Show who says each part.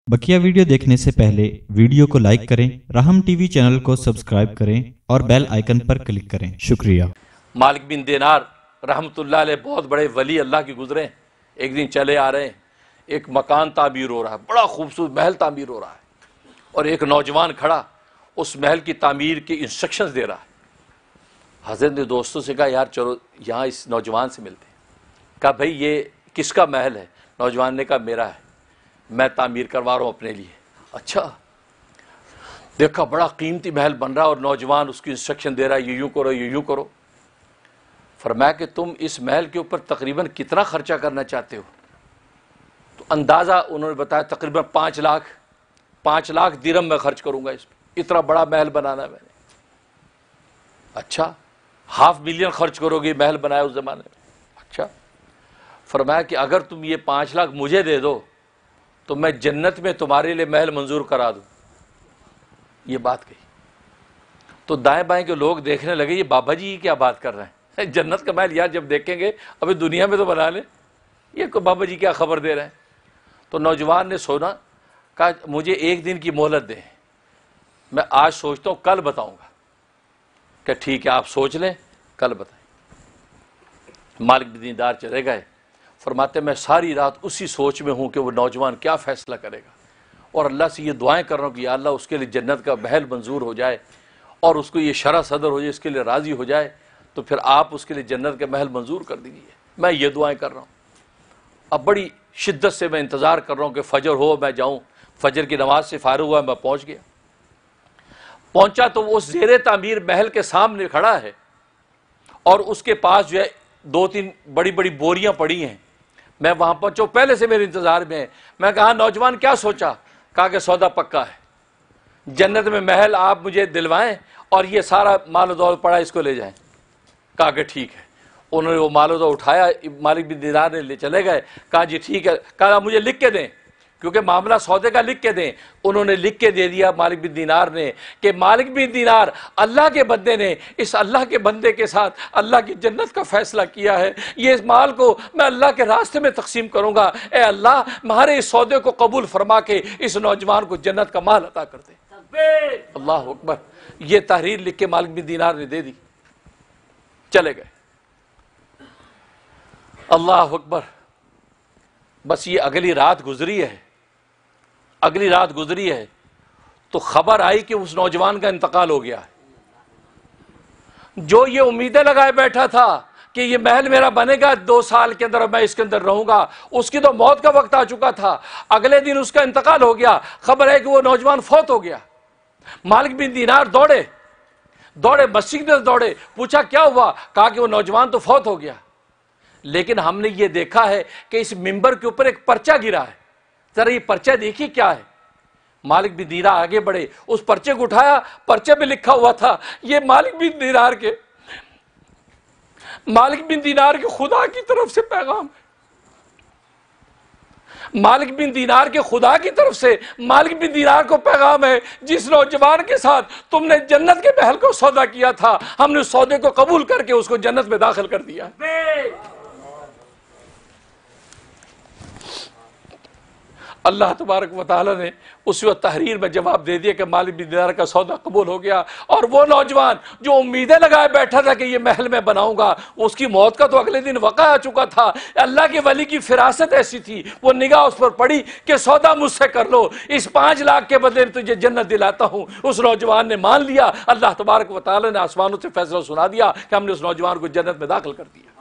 Speaker 1: बकिया video देखने से पहले वीडियो को लाइक करें, राहम टीवी चैनल को सब्सक्राइब करें और बेल आइकन पर क्लिक करें। शुक्रिया।
Speaker 2: मालिक बिन दिनार रहमतुल्लाह अलैह बहुत बड़े वली अल्लाह के गुजरे। एक दिन चले आ रहे हैं, एक मकान तामीर हो रहा है, बड़ा खूबसूरत महल तामीर हो रहा है, और एक नौजवान खड़ा उस महल की तामीर के इंस्ट्रक्शंस दे रहा है। हज़रत ने दोस्तों से कहा, यार चलो यहाँ इस नौजवान से मिलते हैं। कहा भाई ये किसका महल है? नौजवान ने कहा मेरा है, मैं तामीर करवा रहा हूँ अपने लिए। अच्छा, देखा बड़ा कीमती महल बन रहा है और नौजवान उसकी इंस्ट्रक्शन दे रहा है, ये यूँ करो ये यूँ करो। फरमाया कि तुम इस महल के ऊपर तकरीबन कितना खर्चा करना चाहते हो? तो अंदाज़ा उन्होंने बताया तकरीबन 5 लाख दिरहम मैं खर्च करूँगा इस पर, इतना बड़ा महल बनाना है मैंने। अच्छा, $500,000 खर्च करोगे महल बनाया उस ज़माने में? अच्छा। फरमाया कि अगर तुम ये 5 लाख मुझे दे दो तो मैं जन्नत में तुम्हारे लिए महल मंजूर करा दूँ। ये बात कही तो दाएं बाएं के लोग देखने लगे, ये बाबा जी क्या बात कर रहे हैं, जन्नत का महल यार जब देखेंगे अभी दुनिया में तो बना ले, ये को बाबा जी क्या खबर दे रहे हैं। तो नौजवान ने सोना, कहा मुझे 1 दिन की मोहलत दें, मैं आज सोचता हूँ कल बताऊँगा। क्या ठीक है आप सोच लें, कल बताएं। मालिक बिन दीनार चले गए। फरमाते मैं सारी रात उसी सोच में हूँ कि वो नौजवान क्या फ़ैसला करेगा, और अल्लाह से ये दुआएं कर रहा हूँ कि या अल्लाह उसके लिए जन्नत का महल मंजूर हो जाए और उसको ये शरह सदर हो जाए, इसके लिए राज़ी हो जाए, तो फिर आप उसके लिए जन्नत का महल मंजूर कर दीजिए। मैं ये दुआएं कर रहा हूँ। अब बड़ी शिद्दत से मैं इंतज़ार कर रहा हूँ कि फ़जर हो, मैं जाऊँ। फ़जर की नमाज से फ़ारिग हुआ, मैं पहुँच गया। पहुँचा तो वो ज़ेरे तामीर महल के सामने खड़ा है और उसके पास जो है 2-3 बड़ी बड़ी बोरियाँ पड़ी हैं। मैं वहाँ पहुँचा, पहले से मेरे इंतज़ार में है। मैं कहा नौजवान क्या सोचा? कहा कि सौदा पक्का है, जन्नत में महल आप मुझे दिलवाएं और ये सारा माल दौलत पड़ा इसको ले जाएं। कहा कि ठीक है। उन्होंने वो माल दौलत उठाया, मालिक बिन दीनार ने ले चले गए। कहा जी ठीक है। कहा मुझे लिख के दें, क्योंकि मामला सौदे का, लिख के दें। उन्होंने लिख के दे दिया मालिक बिन दीनार ने कि मालिक बिन दीनार अल्लाह के बंदे ने इस अल्लाह के बंदे के साथ अल्लाह की जन्नत का फैसला किया है, ये इस माल को मैं अल्लाह के रास्ते में तकसीम करूँगा। ए अल्लाह हमारे इस सौदे को कबूल फरमा के इस नौजवान को जन्नत का माल अता कर दे। अल्लाह अकबर। ये तहरीर लिख के मालिक बिन दीनार ने दे दी, चले गए। अल्लाह अकबर। बस ये अगली रात गुजरी है, तो खबर आई कि उस नौजवान का इंतकाल हो गया है। जो ये उम्मीदें लगाए बैठा था कि ये महल मेरा बनेगा 2 साल के अंदर, मैं इसके अंदर रहूंगा, उसकी तो मौत का वक्त आ चुका था। अगले दिन उसका इंतकाल हो गया। खबर है कि वो नौजवान फौत हो गया। मालिक बिन दीनार दौड़े मस्जिद में दौड़े, पूछा क्या हुआ? कहा कि वो नौजवान तो फौत हो गया, लेकिन हमने ये देखा है कि इस मिंबर के ऊपर एक पर्चा गिरा है, जरा ये पर्चा देखिए क्या है। मालिक बिन दीनार आगे बढ़े, उस पर्चे को उठाया, पर्चे पे लिखा हुआ था ये मालिक बिन दीनार के खुदा की तरफ से पैगाम है। मालिक बिन दीनार के खुदा की तरफ से मालिक बिन दीनार को पैगाम है, जिस नौजवान के साथ तुमने जन्नत के महल को सौदा किया था, हमने उस सौदे को कबूल करके उसको जन्नत में दाखिल कर दिया। अल्लाह तबारक व तआला ने उस वक्त तहरीर में जवाब दे दिया कि मालिक बिन दीनार का सौदा कबूल हो गया। और वो नौजवान जो उम्मीदें लगाए बैठा था कि ये महल में बनाऊंगा, उसकी मौत का तो अगले दिन वक़ा आ चुका था। अल्लाह के वली की फिरासत ऐसी थी, वो निगाह उस पर पड़ी कि सौदा मुझसे कर लो, इस 5 लाख के बदले तुझे जन्नत दिलाता हूँ। उस नौजवान ने मान लिया। अल्लाह तबारक व तआला ने आसमानों से फैसला सुना दिया कि हमने उस नौजवान को जन्नत में दाखिल कर दिया।